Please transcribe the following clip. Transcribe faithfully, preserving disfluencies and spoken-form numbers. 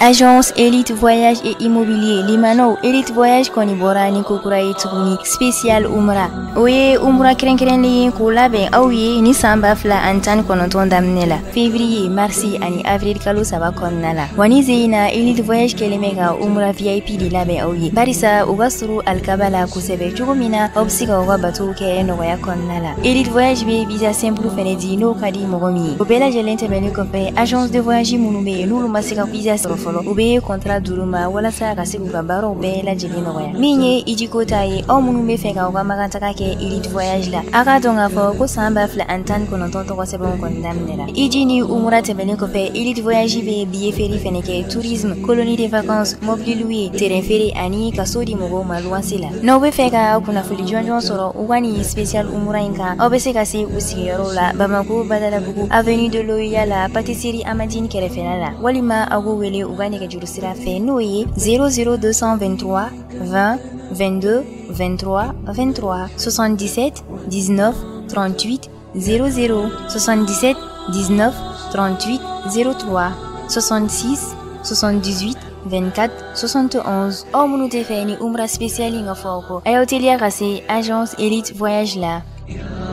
Agence Elite Voyage et Immobilier Limano Elite Voyage koni borani kokurayi tuguni spécial umra oye umra kren kren li ko labe awye ni samba fla antan kono ton damnela février marsi ani avril kalo saba konnala wani zeina Elite Voyage kelemega umra V I P di labe awye barisa ugasuru alkabala kusebe chugumina obsiga oga batu ke no ya konnala Elite Voyage be visa simple fenedi no kadi mogomi obela jelente bene ko pe agence de voyage munube lulu masika visa sofolo ube contrat duruma wala sa ka sigu gabaro be la jelino ya minye ijiko taye o munube feka oga maganta kake Elite Voyage la aka donga fo ko samba fla antan kono tonto ko sebon kon damnela ijini umura tebene ko pe Elite Voyage be billet ferry feneke tourisme colonie de vacances mobile louer terrain ferry ani kasodi mogo malwansila no be feka kuna fuli jonjon soro ugani spécial umura inka obese kasi usigero la Bamako badala bugu avenue de Loya la pâtisserie Amadine Kerefenala walima ago wele ugani ke jurusira fe noye zéro zéro deux cent vingt-trois vingt vingt-deux vingt-trois vingt-trois soixante-dix-sept dix-neuf trente-huit zéro zéro soixante-dix-sept dix-neuf trente-huit zéro trois soixante-six soixante-dix-huit vingt-quatre soixante et onze o munute feni umra spécial nga foko ayotelia kase agence Elite Voyage la